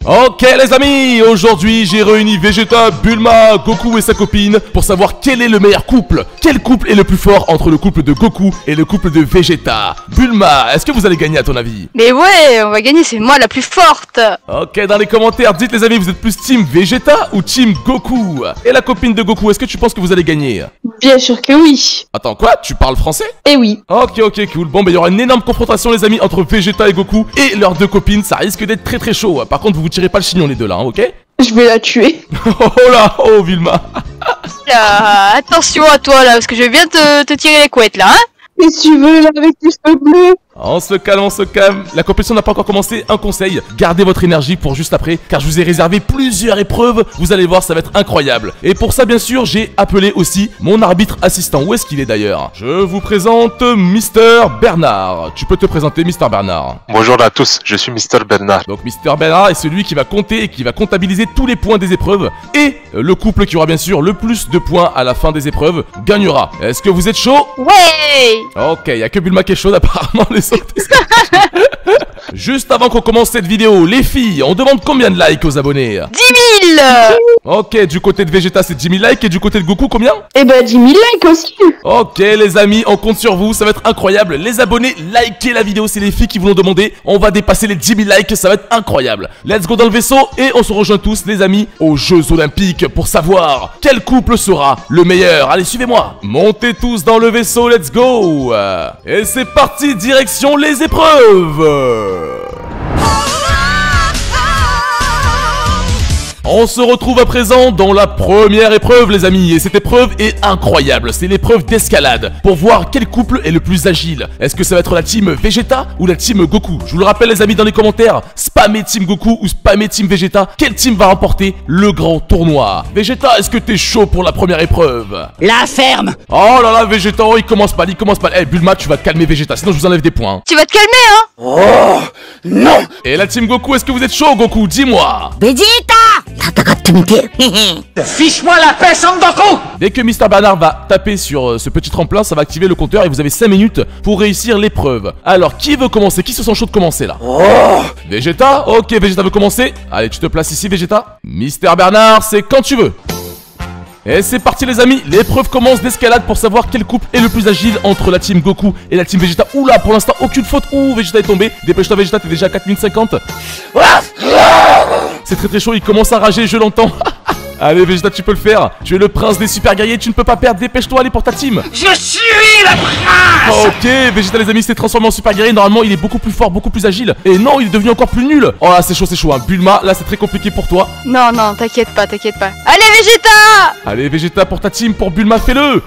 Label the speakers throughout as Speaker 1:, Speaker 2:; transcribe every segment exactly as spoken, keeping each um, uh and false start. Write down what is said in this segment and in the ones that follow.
Speaker 1: Ok les amis, aujourd'hui j'ai réuni Vegeta, Bulma, Goku et sa copine pour savoir quel est le meilleur couple. Quel couple est le plus fort entre le couple de Goku et le couple de Vegeta? Bulma, est-ce que vous allez gagner à ton avis?
Speaker 2: Mais ouais, on va gagner, c'est moi la plus forte.
Speaker 1: Ok, dans les commentaires, dites les amis, vous êtes plus team Vegeta ou team Goku? Et la copine de Goku, est-ce que tu penses que vous allez gagner?
Speaker 3: Bien sûr que oui.
Speaker 1: Attends, quoi? Tu parles français?
Speaker 3: Eh oui.
Speaker 1: Ok, ok, cool. Bon, bah il y aura une énorme confrontation les amis entre Vegeta et Goku et leurs deux copines, ça risque d'être très très chaud. Par contre, vous vous tirez pas le chignon les deux là, hein, ok?
Speaker 3: Je vais la tuer.
Speaker 1: Oh là, oh Vilma.
Speaker 2: Là, attention à toi là, parce que je vais bien te, te tirer les couettes là, hein.
Speaker 3: Mais tu veux là avec tes cheveux bleus?
Speaker 1: On se calme, on se calme. La compétition n'a pas encore commencé. Un conseil, gardez votre énergie pour juste après, car je vous ai réservé plusieurs épreuves. Vous allez voir, ça va être incroyable. Et pour ça, bien sûr, j'ai appelé aussi mon arbitre assistant. Où est-ce qu'il est d'ailleurs? Je vous présente Mister Bernard. Tu peux te présenter, Mister Bernard?
Speaker 4: Bonjour à tous, je suis Mister Bernard.
Speaker 1: Donc Mister Bernard est celui qui va compter et qui va comptabiliser tous les points des épreuves. Et le couple qui aura bien sûr le plus de points à la fin des épreuves gagnera. Est-ce que vous êtes chaud?
Speaker 2: Ouais.
Speaker 1: Ok, il n'y a que Bulma qui est chaude apparemment, les autres. Juste avant qu'on commence cette vidéo, les filles, on demande combien de likes aux abonnés?
Speaker 2: dix mille.
Speaker 1: Ok, du côté de Vegeta c'est dix mille likes et du côté de Goku combien?
Speaker 3: Eh ben dix mille likes aussi.
Speaker 1: Ok les amis, on compte sur vous, ça va être incroyable. Les abonnés, likez la vidéo, c'est les filles qui vous l'ont demandé. On va dépasser les dix mille likes, ça va être incroyable. Let's go dans le vaisseau et on se rejoint tous les amis aux Jeux Olympiques pour savoir quel couple sera le meilleur. Allez suivez-moi. Montez tous dans le vaisseau, let's go. Et c'est parti, direction les épreuves. On se retrouve à présent dans la première épreuve les amis, et cette épreuve est incroyable, c'est l'épreuve d'escalade, pour voir quel couple est le plus agile. Est-ce que ça va être la team Vegeta ou la team Goku? Je vous le rappelle les amis dans les commentaires, spammez team Goku ou spammez team Vegeta, quelle team va remporter le grand tournoi? Vegeta, est-ce que t'es chaud pour la première épreuve?
Speaker 5: La ferme.
Speaker 1: Oh là là Vegeta, oh, il commence pas, il commence pas. Eh hey, Bulma, tu vas te calmer Vegeta, sinon je vous enlève des points.
Speaker 2: Tu vas te calmer hein.
Speaker 5: Oh non.
Speaker 1: Et la team Goku, est-ce que vous êtes chaud Goku? Dis-moi.
Speaker 5: Vegeta. Fiche-moi la paix, Sangoku.
Speaker 1: Dès que Mister Bernard va taper sur euh, ce petit tremplin, ça va activer le compteur et vous avez cinq minutes pour réussir l'épreuve. Alors, qui veut commencer? Qui se sent chaud de commencer là?
Speaker 5: Oh.
Speaker 1: Vegeta? Ok, Vegeta veut commencer. Allez, tu te places ici, Vegeta. Mister Bernard, c'est quand tu veux. Et c'est parti les amis, l'épreuve commence d'escalade pour savoir quel couple est le plus agile entre la team Goku et la team Vegeta. Oula, pour l'instant, aucune faute. Ouh, Vegeta est tombé. Dépêche-toi Vegeta, t'es déjà à quatre minutes cinquante. C'est très très chaud, il commence à rager, je l'entends. Allez Vegeta, tu peux le faire. Tu es le prince des super guerriers, tu ne peux pas perdre. Dépêche-toi, allez pour ta team.
Speaker 5: Je suis le prince.
Speaker 1: Ok, Vegeta les amis s'est transformé en super guerrier. Normalement il est beaucoup plus fort, beaucoup plus agile. Et non, il est devenu encore plus nul. Oh là c'est chaud, c'est chaud hein. Bulma, là c'est très compliqué pour toi.
Speaker 2: Non, non, t'inquiète pas, t'inquiète pas. Allez Vegeta.
Speaker 1: Allez Vegeta pour ta team, pour Bulma, fais-le.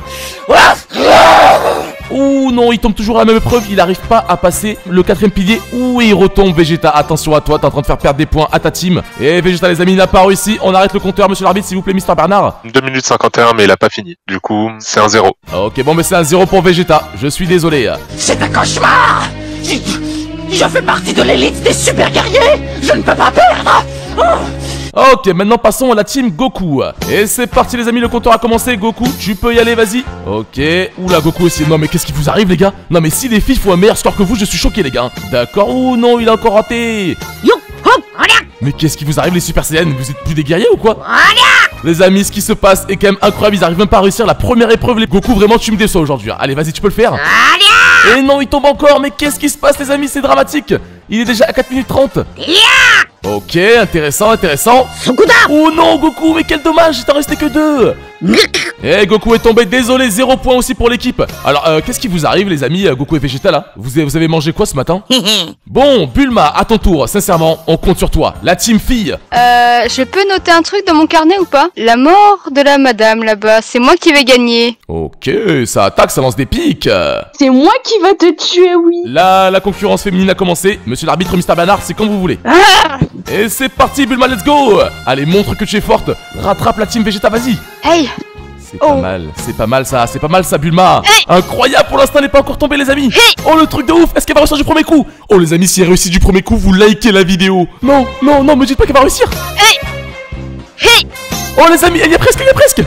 Speaker 1: Ouh non, il tombe toujours à la même épreuve, il n'arrive pas à passer le quatrième pilier. Ouh, il retombe Vegeta, attention à toi, t'es en train de faire perdre des points à ta team. Et Vegeta les amis, il n'a pas réussi, on arrête le compteur monsieur l'arbitre s'il vous plaît Mister Bernard.
Speaker 4: deux minutes cinquante et un mais il a pas fini, du coup c'est un zéro.
Speaker 1: Ok bon mais c'est un zéro pour Vegeta, je suis désolé.
Speaker 5: C'est un cauchemar. Je, je fais partie de l'élite des super guerriers. Je ne peux pas perdre. Oh.
Speaker 1: Ok, maintenant passons à la team Goku. Et c'est parti les amis, le compteur a commencé. Goku, tu peux y aller, vas-y. Ok, oula Goku aussi. Non mais qu'est-ce qui vous arrive les gars? Non mais si les filles font un meilleur score que vous, je suis choqué les gars. D'accord, ouh non, il a encore raté.
Speaker 5: Yo, hop, regarde.
Speaker 1: Mais qu'est-ce qui vous arrive les Super Saiyans? Vous êtes plus des guerriers ou quoi? Les amis, ce qui se passe est quand même incroyable. Ils arrivent même pas à réussir la première épreuve. Les Goku, vraiment tu me déçois aujourd'hui. Allez vas-y, tu peux le faire. Et non, il tombe encore. Mais qu'est-ce qui se passe les amis? C'est dramatique. Il est déjà à quatre minutes trente. Ok, intéressant, intéressant. Oh non Goku, mais quel dommage, il t'en restait que deux. Eh Goku est tombé, désolé, zéro point aussi pour l'équipe. Alors euh, qu'est-ce qui vous arrive les amis, Goku et Vegeta là? Vous avez, vous avez mangé quoi ce matin? Bon, Bulma, à ton tour, sincèrement, on compte sur toi. La team fille.
Speaker 2: Euh, je peux noter un truc dans mon carnet ou pas? La mort de la madame là-bas, c'est moi qui vais gagner.
Speaker 1: Ok, ça attaque, ça lance des pics.
Speaker 3: C'est moi qui va te tuer, oui.
Speaker 1: Là, la concurrence féminine a commencé. Monsieur l'arbitre, Mister Bernard, c'est quand vous voulez.
Speaker 2: Ah.
Speaker 1: Et c'est parti Bulma, let's go. Allez, montre que tu es forte. Rattrape la team Vegeta, vas-y.
Speaker 2: Hey.
Speaker 1: C'est pas
Speaker 2: Oh.
Speaker 1: mal, c'est pas mal ça, c'est pas mal ça Bulma.
Speaker 2: Hey.
Speaker 1: Incroyable, pour l'instant elle n'est pas encore tombée les amis.
Speaker 2: Hey.
Speaker 1: Oh le truc de ouf, est-ce qu'elle va réussir du premier coup? Oh les amis, si elle réussit du premier coup, vous likez la vidéo. Non, non, non, me dites pas qu'elle va réussir.
Speaker 2: Hey. Hey.
Speaker 1: Oh les amis, elle y est presque, elle y est presque.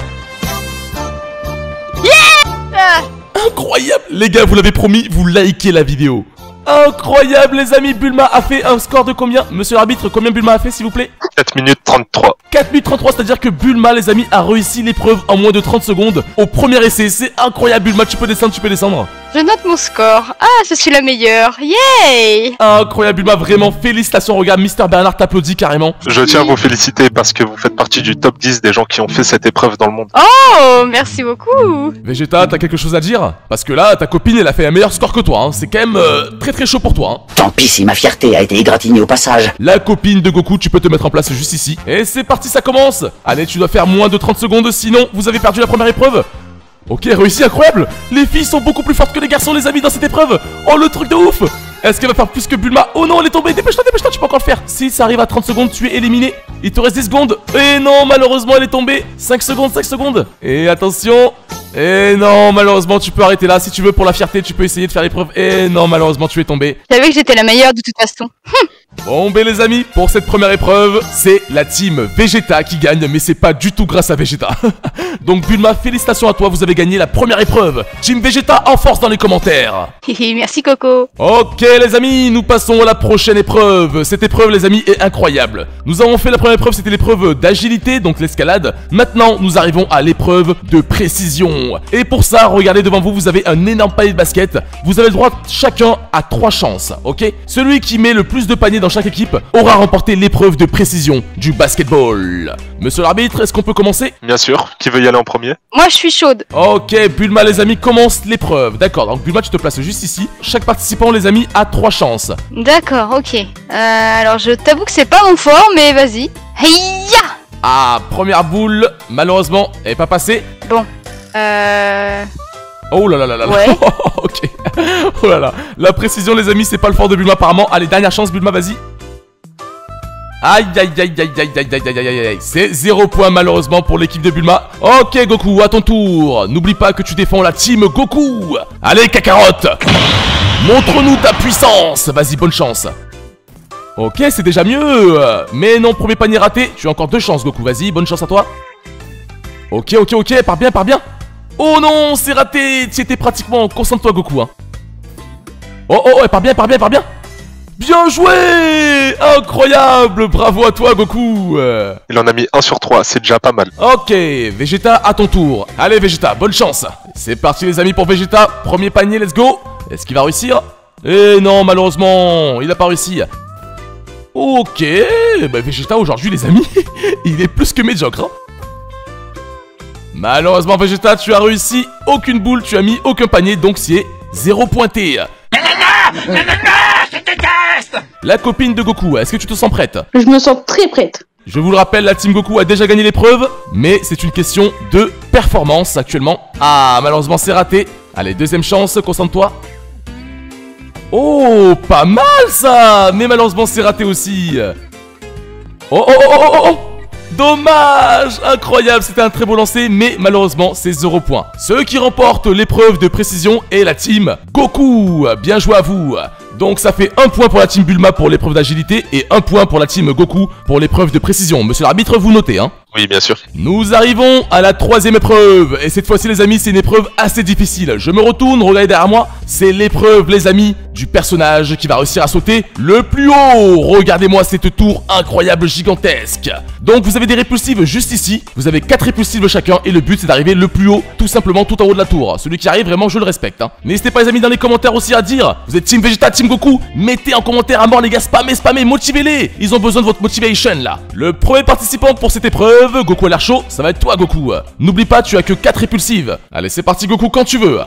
Speaker 2: Ah.
Speaker 1: Incroyable. Les gars, vous l'avez promis, vous likez la vidéo. Incroyable les amis, Bulma a fait un score de combien? Monsieur l'arbitre, combien Bulma a fait s'il vous plaît?
Speaker 4: quatre minutes trente-trois.
Speaker 1: quatre minutes trente-trois, c'est-à-dire que Bulma les amis a réussi l'épreuve en moins de trente secondes au premier essai. C'est incroyable Bulma, tu peux descendre, tu peux descendre.
Speaker 2: Je note mon score. Ah, je suis la meilleure. Yay!
Speaker 1: Incroyable Bulma, vraiment félicitations. Regarde, Mister Bernard t'applaudit carrément.
Speaker 4: Je tiens à vous féliciter parce que vous faites partie du top dix des gens qui ont fait cette épreuve dans le monde.
Speaker 2: Oh, merci beaucoup.
Speaker 1: Vegeta, t'as quelque chose à dire? Parce que là, ta copine elle a fait un meilleur score que toi, hein. C'est quand même euh, très très chaud pour toi, hein.
Speaker 5: Tant pis si ma fierté a été égratignée au passage.
Speaker 1: La copine de Goku, tu peux te mettre en place juste ici. Et c'est parti, ça commence. Allez, tu dois faire moins de trente secondes, sinon vous avez perdu la première épreuve. Ok, réussi, incroyable. Les filles sont beaucoup plus fortes que les garçons, les amis, dans cette épreuve. Oh, le truc de ouf. Est-ce qu'elle va faire plus que Bulma? Oh non, elle est tombée. Dépêche-toi, dépêche-toi, tu peux encore le faire. Si ça arrive à trente secondes, tu es éliminé. Il te reste dix secondes. Et non, malheureusement, elle est tombée. cinq secondes, cinq secondes. Et attention. Et non, malheureusement, tu peux arrêter là. Si tu veux, pour la fierté, tu peux essayer de faire l'épreuve. Et non, malheureusement, tu es tombé.
Speaker 2: Je savais que j'étais la meilleure de toute façon.
Speaker 1: Bon ben les amis, pour cette première épreuve, c'est la team Vegeta qui gagne, mais c'est pas du tout grâce à Vegeta. Donc Bulma, félicitations à toi, vous avez gagné la première épreuve. Team Vegeta en force dans les commentaires.
Speaker 2: Merci Coco.
Speaker 1: Ok les amis, nous passons à la prochaine épreuve. Cette épreuve les amis est incroyable. Nous avons fait la première épreuve, c'était l'épreuve d'agilité, donc l'escalade. Maintenant, nous arrivons à l'épreuve de précision. Et pour ça, regardez devant vous, vous avez un énorme panier de basket. Vous avez le droit chacun à trois chances, ok? Celui qui met le plus de paniers dans chaque équipe aura remporté l'épreuve de précision du basketball. Monsieur l'arbitre, est-ce qu'on peut commencer?
Speaker 4: Bien sûr, qui veut y aller en premier?
Speaker 2: Moi je suis chaude.
Speaker 1: Ok, Bulma les amis commence l'épreuve. D'accord, donc Bulma tu te places juste ici. Chaque participant les amis a trois chances.
Speaker 2: D'accord, ok. Euh, alors je t'avoue que c'est pas mon fort, mais vas-y. Heya!
Speaker 1: Ah, première boule, malheureusement, elle est pas passée.
Speaker 2: Bon, euh...
Speaker 1: Oh là là là là là.
Speaker 2: Ouais.
Speaker 1: Ok. Oh là là. La précision les amis, c'est pas le fort de Bulma apparemment. Allez, dernière chance Bulma, vas-y. Aïe aïe aïe aïe aïe aïe aïe aïe aïe aïe. C'est zéro point malheureusement pour l'équipe de Bulma. Ok Goku, à ton tour. N'oublie pas que tu défends la team Goku. Allez Kakarot, montre-nous ta puissance. Vas-y, bonne chance. Ok, c'est déjà mieux. Mais non, premier panier raté. Tu as encore deux chances Goku, vas-y, bonne chance à toi. Ok, ok, ok, pars bien, pars bien. Oh non, c'est raté. Tu étais pratiquement, concentre-toi Goku, hein. Oh oh oh, pars bien, pars bien, pars bien. Bien joué! Incroyable! Bravo à toi Goku!
Speaker 4: Il en a mis un sur trois, c'est déjà pas mal.
Speaker 1: Ok, Vegeta à ton tour. Allez Vegeta, bonne chance. C'est parti les amis pour Vegeta. Premier panier, let's go. Est-ce qu'il va réussir? Eh non, malheureusement, il a pas réussi. Ok, bah Vegeta aujourd'hui les amis, il est plus que médiocre, hein. Malheureusement Vegeta, tu as réussi aucune boule, tu as mis aucun panier, donc c'est zéro pointé. La copine de Goku, est-ce que tu te sens prête?
Speaker 3: Je me sens très prête.
Speaker 1: Je vous le rappelle, la team Goku a déjà gagné l'épreuve, mais c'est une question de performance actuellement. Ah, malheureusement c'est raté. Allez, deuxième chance, concentre-toi. Oh, pas mal ça. Mais malheureusement c'est raté aussi. Oh, oh, oh, oh, oh, oh. Dommage. Incroyable, c'était un très beau lancer, mais malheureusement c'est zéro point. Ceux qui remportent l'épreuve de précision est la team Goku. Bien joué à vous. Donc ça fait un point pour la team Bulma pour l'épreuve d'agilité et un point pour la team Goku pour l'épreuve de précision. Monsieur l'arbitre, vous notez, hein?
Speaker 4: Oui, bien sûr.
Speaker 1: Nous arrivons à la troisième épreuve. Et cette fois-ci, les amis, c'est une épreuve assez difficile. Je me retourne, regardez derrière moi. C'est l'épreuve, les amis, du personnage qui va réussir à sauter le plus haut. Regardez-moi cette tour incroyable, gigantesque. Donc, vous avez des répulsives juste ici. Vous avez quatre répulsives chacun. Et le but, c'est d'arriver le plus haut, tout simplement, tout en haut de la tour. Celui qui arrive, vraiment, je le respecte, hein. N'hésitez pas, les amis, dans les commentaires aussi à dire. Vous êtes team Vegeta, team Goku. Mettez en commentaire à mort, les gars. Spammez, spammez, motivez-les. Ils ont besoin de votre motivation, là. Le premier participant pour cette épreuve, Goku a l'air chaud, ça va être toi Goku. N'oublie pas, tu as que quatre répulsives. Allez, c'est parti Goku, quand tu veux.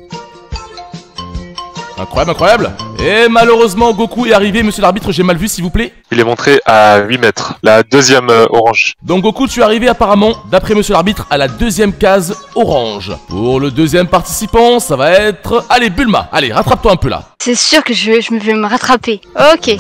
Speaker 1: Incroyable, incroyable. Et malheureusement, Goku est arrivé, monsieur l'arbitre, j'ai mal vu s'il vous plaît.
Speaker 4: Il est montré à huit mètres, la deuxième euh, orange.
Speaker 1: Donc Goku, tu es arrivé apparemment, d'après monsieur l'arbitre, à la deuxième case orange. Pour le deuxième participant, ça va être... Allez, Bulma, allez, rattrape-toi un peu là.
Speaker 2: C'est sûr que je, je me vais me rattraper. Ok.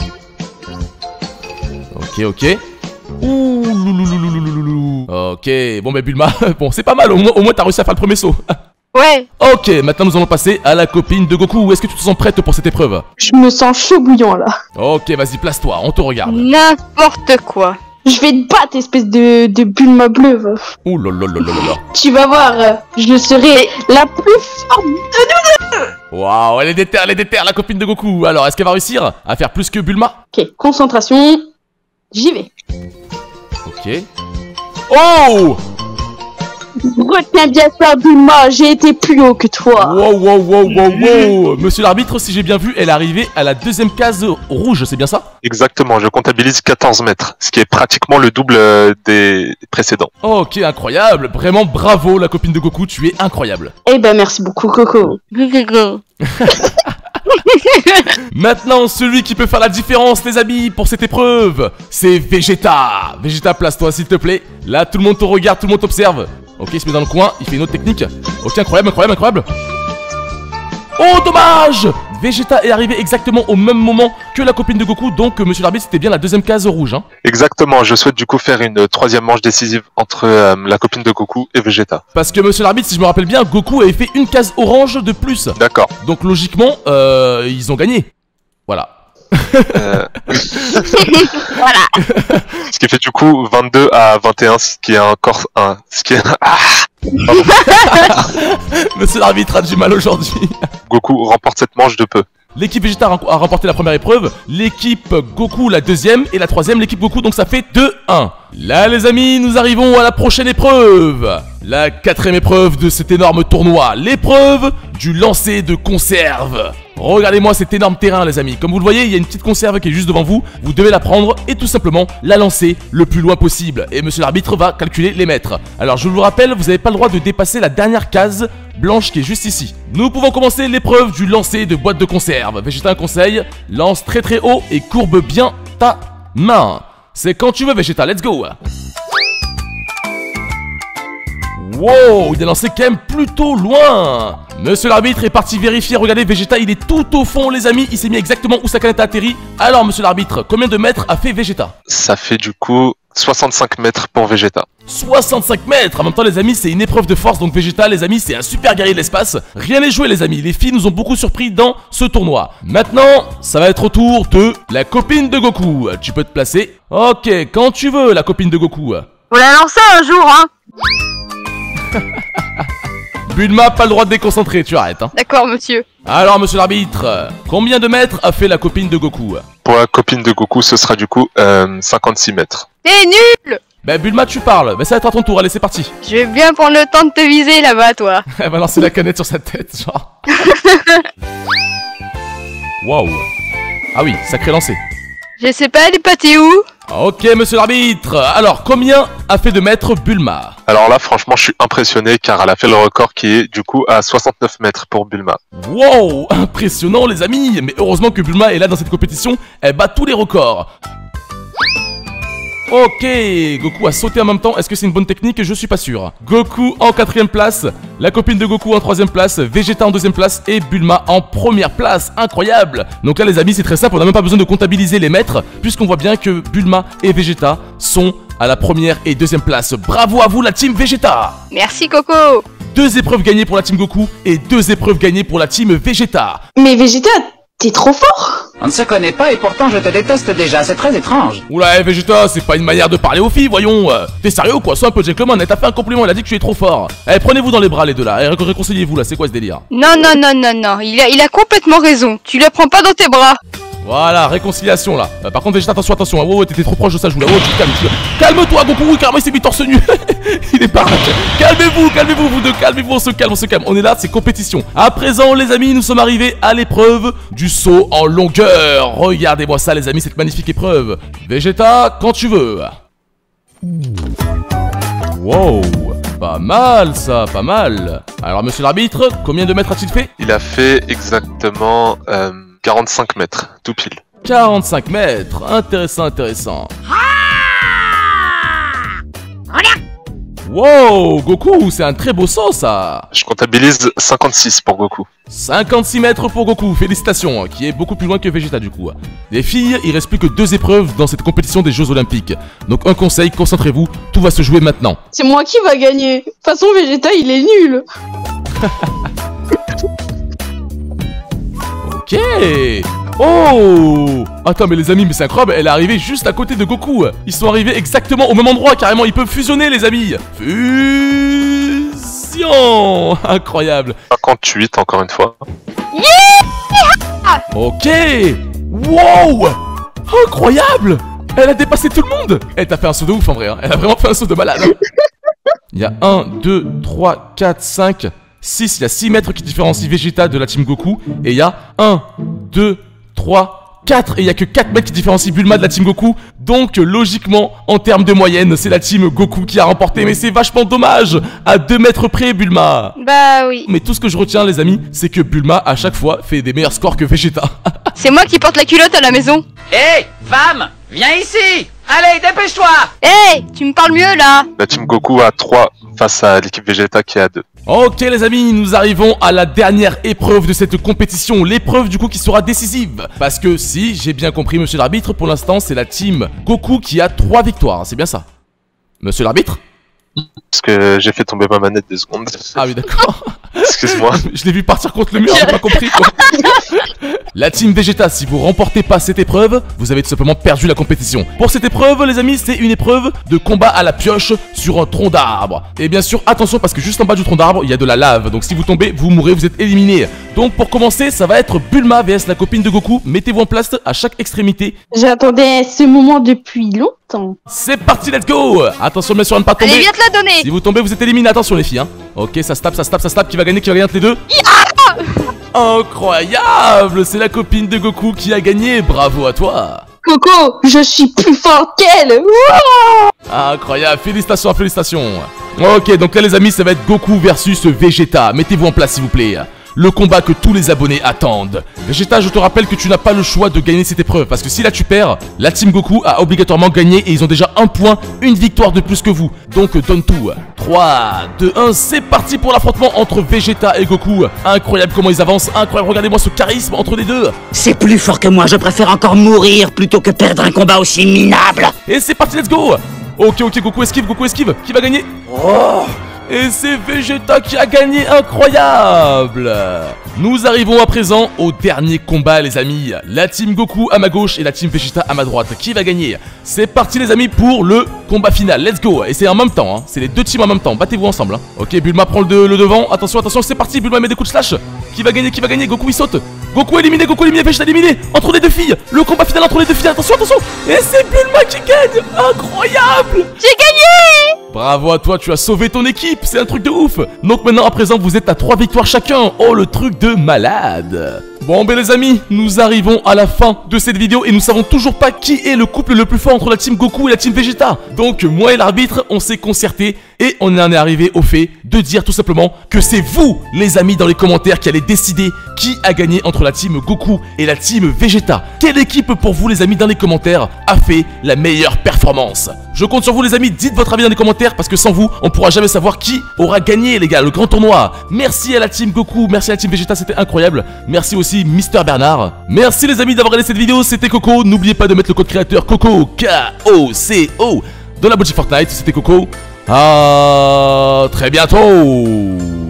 Speaker 1: Ok, ok. Ouh, loulouloulouloulou. Ok, bon bah Bulma, bon c'est pas mal, au moins, au moins t'as réussi à faire le premier saut.
Speaker 2: Ouais.
Speaker 1: Ok, maintenant nous allons passer à la copine de Goku. Est-ce que tu te sens prête pour cette épreuve?
Speaker 3: Je me sens chaud bouillant là.
Speaker 1: Ok, vas-y, place-toi, on te regarde.
Speaker 2: N'importe quoi.
Speaker 3: Je vais te battre, espèce de, de Bulma bleue.
Speaker 1: Ouh là là là là là.
Speaker 3: Tu vas voir, euh, je serai la plus forte de nous deux.
Speaker 1: Waouh, elle est déterre, elle est déterre, la copine de Goku. Alors, est-ce qu'elle va réussir à faire plus que Bulma?
Speaker 3: Ok, concentration. J'y vais.
Speaker 1: Ok. Oh!
Speaker 3: Retiens bien ça, Bulma, j'ai été plus haut que toi.
Speaker 1: Wow, wow, wow, wow, wow. Monsieur l'arbitre, si j'ai bien vu, elle est arrivée à la deuxième case rouge, c'est bien ça?
Speaker 4: Exactement, je comptabilise quatorze mètres, ce qui est pratiquement le double euh, des précédents.
Speaker 1: Ok, incroyable. Vraiment, bravo, la copine de Goku, tu es incroyable.
Speaker 3: Eh ben, merci beaucoup, Coco.
Speaker 1: Maintenant, celui qui peut faire la différence, les amis, pour cette épreuve, c'est Vegeta. Vegeta, place-toi, s'il te plaît. Là, tout le monde te regarde, tout le monde t'observe. Ok, il se met dans le coin, il fait une autre technique. Ok, incroyable, incroyable, incroyable. Oh, dommage! Vegeta est arrivé exactement au même moment que la copine de Goku, donc euh, monsieur l'arbitre, c'était bien la deuxième case rouge. Hein.
Speaker 4: Exactement, je souhaite du coup faire une troisième manche décisive entre euh, la copine de Goku et Vegeta.
Speaker 1: Parce que monsieur l'arbitre, si je me rappelle bien, Goku avait fait une case orange de plus.
Speaker 4: D'accord.
Speaker 1: Donc logiquement, euh, ils ont gagné. Voilà.
Speaker 4: Euh... voilà. Ce qui fait du coup vingt-deux à vingt et un, ce qui est encore un. Ce qui est. Ah
Speaker 1: monsieur l'arbitre a du mal aujourd'hui.
Speaker 4: Goku remporte cette manche de peu.
Speaker 1: L'équipe Vegeta a remporté la première épreuve, l'équipe Goku la deuxième, et la troisième l'équipe Goku, donc ça fait deux un. Là les amis, nous arrivons à la prochaine épreuve. La quatrième épreuve de cet énorme tournoi, l'épreuve du lancer de conserve. Regardez-moi cet énorme terrain les amis, comme vous le voyez, il y a une petite conserve qui est juste devant vous, vous devez la prendre et tout simplement la lancer le plus loin possible. Et monsieur l'arbitre va calculer les mètres. Alors je vous rappelle, vous n'avez pas le droit de dépasser la dernière case blanche qui est juste ici. Nous pouvons commencer l'épreuve du lancer de boîte de conserve. Vegeta, un conseil, lance très très haut et courbe bien ta main. C'est quand tu veux Vegeta, let's go. Wow, il a lancé quand même plutôt loin. Monsieur l'arbitre est parti vérifier, regardez Vegeta, il est tout au fond les amis, il s'est mis exactement où sa canette a atterri. Alors monsieur l'arbitre, combien de mètres a fait Vegeta?
Speaker 4: Ça fait du coup soixante-cinq mètres pour Vegeta.
Speaker 1: soixante-cinq mètres. En même temps les amis, c'est une épreuve de force, donc Vegeta les amis, c'est un super guerrier de l'espace. Rien n'est joué les amis, les filles nous ont beaucoup surpris dans ce tournoi. Maintenant, ça va être au tour de la copine de Goku. Tu peux te placer. Ok, quand tu veux la copine de Goku.
Speaker 2: Faut la lancer un jour hein.
Speaker 1: Bulma, pas le droit de déconcentrer, tu arrêtes hein.
Speaker 2: D'accord monsieur.
Speaker 1: Alors monsieur l'arbitre, combien de mètres a fait la copine de Goku?
Speaker 4: Pour la copine de Goku, ce sera du coup euh, cinquante-six mètres.
Speaker 2: T'es nul.
Speaker 1: Bah Bulma tu parles, bah ça va être à ton tour, allez c'est parti.
Speaker 2: Je vais bien prendre le temps de te viser là-bas toi.
Speaker 1: Elle va lancer la canette sur sa tête, genre. Waouh. Ah oui, sacré lancé.
Speaker 2: Je sais pas, elle est pâtée où?
Speaker 1: Ok monsieur l'arbitre, alors combien a fait de mètres Bulma?
Speaker 4: Alors là franchement je suis impressionné car elle a fait le record qui est du coup à soixante-neuf mètres pour Bulma.
Speaker 1: Wow, impressionnant les amis. Mais heureusement que Bulma est là dans cette compétition, elle bat tous les records. Ok, Goku a sauté en même temps, est-ce que c'est une bonne technique? Je suis pas sûr. Goku en quatrième place, la copine de Goku en troisième place, Vegeta en deuxième place et Bulma en première place, incroyable. Donc là les amis c'est très simple, on n'a même pas besoin de comptabiliser les mètres, puisqu'on voit bien que Bulma et Vegeta sont à la première et deuxième place. Bravo à vous la team Vegeta.
Speaker 2: Merci Coco.
Speaker 1: Deux épreuves gagnées pour la team Goku et deux épreuves gagnées pour la team Vegeta.
Speaker 3: Mais Vegeta, t'es trop fort.
Speaker 5: On ne se connaît pas et pourtant je te déteste déjà, c'est très étrange.
Speaker 1: Oula, hey, Vegeta, c'est pas une manière de parler aux filles, voyons. euh, T'es sérieux ou quoi? Sois un peu gentleman, elle t'a fait un compliment, elle a dit que tu es trop fort. Eh, prenez-vous dans les bras les deux là, et ré réconciliez-vous là, c'est quoi ce délire?
Speaker 2: Non, non, non, non, non, il a, il a complètement raison. Tu la prends pas dans tes bras.
Speaker 1: Voilà, réconciliation là. Euh, par contre, Vegeta, attention, attention. Hein. Oh, ouais, t'étais trop proche de sa joue là. Oh, tu te calmes. Tu... Calme-toi, Goku. Oui, carrément, il s'est mis torse nu. Il est pas. Calmez-vous, calmez-vous, vous deux. Calmez-vous, on se calme, on se calme. On est là, c'est compétition. À présent, les amis, nous sommes arrivés à l'épreuve du saut en longueur. Regardez-moi ça, les amis, cette magnifique épreuve. Vegeta, quand tu veux. Wow, pas mal ça, pas mal. Alors, monsieur l'arbitre, combien de mètres a-t-il fait?
Speaker 4: Il a fait exactement euh, quarante-cinq mètres, tout pile.
Speaker 1: quarante-cinq mètres, intéressant, intéressant. Wow, Goku, c'est un très beau saut ça.
Speaker 4: Je comptabilise cinquante-six pour Goku.
Speaker 1: cinquante-six mètres pour Goku, félicitations, qui est beaucoup plus loin que Vegeta du coup. Les filles, il reste plus que deux épreuves dans cette compétition des Jeux Olympiques. Donc un conseil, concentrez-vous, tout va se jouer maintenant.
Speaker 3: C'est moi qui va gagner. De toute façon, Vegeta, il est nul.
Speaker 1: Ok. Oh! Attends, mais les amis, mais c'est incroyable, elle est arrivée juste à côté de Goku. Ils sont arrivés exactement au même endroit, carrément, ils peuvent fusionner, les amis. Fusion! Incroyable.
Speaker 4: cinquante-huit, encore une fois.
Speaker 1: Ok! Wow! Incroyable! Elle a dépassé tout le monde! Elle t'a fait un saut de ouf en vrai, hein. Elle a vraiment fait un saut de malade. Il y a un, deux, trois, quatre, cinq, six, il y a six mètres qui différencient Vegeta de la team Goku. Et il y a un, deux, trois, quatre. Et il y a que quatre mètres qui différencient Bulma de la team Goku. Donc logiquement, en termes de moyenne, c'est la team Goku qui a remporté. Mais c'est vachement dommage! À deux mètres près, Bulma!
Speaker 2: Bah oui.
Speaker 1: Mais tout ce que je retiens, les amis, c'est que Bulma, à chaque fois, fait des meilleurs scores que Vegeta.
Speaker 2: C'est moi qui porte la culotte à la maison.
Speaker 5: Hé, hey, femme, viens ici. Allez, dépêche-toi.
Speaker 2: Hé, hey, tu me parles mieux là.
Speaker 4: La team Goku a trois face à l'équipe Vegeta qui est à deux.
Speaker 1: Ok les amis, nous arrivons à la dernière épreuve de cette compétition, l'épreuve du coup qui sera décisive. Parce que si j'ai bien compris monsieur l'arbitre, pour l'instant c'est la team Goku qui a trois victoires, c'est bien ça? Monsieur l'arbitre?
Speaker 4: Parce que j'ai fait tomber ma manette deux secondes.
Speaker 1: Ah oui d'accord.
Speaker 4: Excuse-moi.
Speaker 1: Je l'ai vu partir contre le mur, j'ai pas compris quoi. La team Vegeta, si vous remportez pas cette épreuve, vous avez tout simplement perdu la compétition. Pour cette épreuve, les amis, c'est une épreuve de combat à la pioche sur un tronc d'arbre. Et bien sûr, attention parce que juste en bas du tronc d'arbre, il y a de la lave. Donc si vous tombez, vous mourrez, vous êtes éliminé. Donc pour commencer, ça va être Bulma vs la copine de Goku. Mettez-vous en place à chaque extrémité.
Speaker 3: J'attendais ce moment depuis longtemps.
Speaker 1: C'est parti, let's go. Attention bien sûr à ne pas tomber.
Speaker 2: Allez, viens te la donner.
Speaker 1: Si vous tombez, vous êtes éliminé. Attention les filles, hein. Ok, ça se tape, ça se tape, ça se tape. Qui va gagner, qui va gagner entre les deux? Incroyable! C'est la copine de Goku qui a gagné, bravo à toi!
Speaker 3: Coco, je suis plus fort qu'elle.
Speaker 1: Incroyable, félicitations, félicitations! Ok, donc là les amis, ça va être Goku versus Vegeta. Mettez-vous en place s'il vous plaît. Le combat que tous les abonnés attendent. Vegeta, je te rappelle que tu n'as pas le choix de gagner cette épreuve. Parce que si là tu perds, la team Goku a obligatoirement gagné et ils ont déjà un point, une victoire de plus que vous. Donc donne tout. trois, deux, un, c'est parti pour l'affrontement entre Vegeta et Goku. Incroyable comment ils avancent, incroyable, regardez-moi ce charisme entre les deux.
Speaker 5: C'est plus fort que moi, je préfère encore mourir plutôt que perdre un combat aussi minable.
Speaker 1: Et c'est parti, let's go. Ok, ok, Goku esquive, Goku esquive. Qui va gagner? Oh, et c'est Vegeta qui a gagné, incroyable. Nous arrivons à présent au dernier combat les amis. La team Goku à ma gauche et la team Vegeta à ma droite. Qui va gagner? C'est parti les amis pour le combat final, let's go. Et c'est en même temps, hein. C'est les deux teams en même temps, battez-vous ensemble hein. Ok, Bulma prend le, de, le devant, attention, attention, c'est parti, Bulma met des coups de slash. Qui va gagner, qui va gagner? Goku il saute. Goku éliminé, Goku éliminé, Vegeta éliminé. Entre les deux filles, le combat final entre les deux filles, attention, attention. Et c'est Bulma qui gagne, incroyable.
Speaker 2: J'ai gagné.
Speaker 1: Bravo à toi, tu as sauvé ton équipe, c'est un truc de ouf. Donc maintenant à présent vous êtes à trois victoires chacun. Oh le truc de malade. Bon ben les amis, nous arrivons à la fin de cette vidéo et nous savons toujours pas qui est le couple le plus fort entre la team Goku et la team Vegeta. Donc moi et l'arbitre, on s'est concerté et on en est arrivé au fait de dire tout simplement que c'est vous les amis dans les commentaires qui allez décider qui a gagné entre la team Goku et la team Vegeta. Quelle équipe pour vous les amis dans les commentaires a fait la meilleure performance? Je compte sur vous les amis, dites votre avis dans les commentaires parce que sans vous, on pourra jamais savoir qui aura gagné les gars, le grand tournoi. Merci à la team Goku, merci à la team Vegeta, c'était incroyable. Merci aussi Mister Bernard. Merci les amis d'avoir regardé cette vidéo, c'était Coco. N'oubliez pas de mettre le code créateur Coco, K O C O dans la boutique Fortnite, c'était Coco. À très bientôt.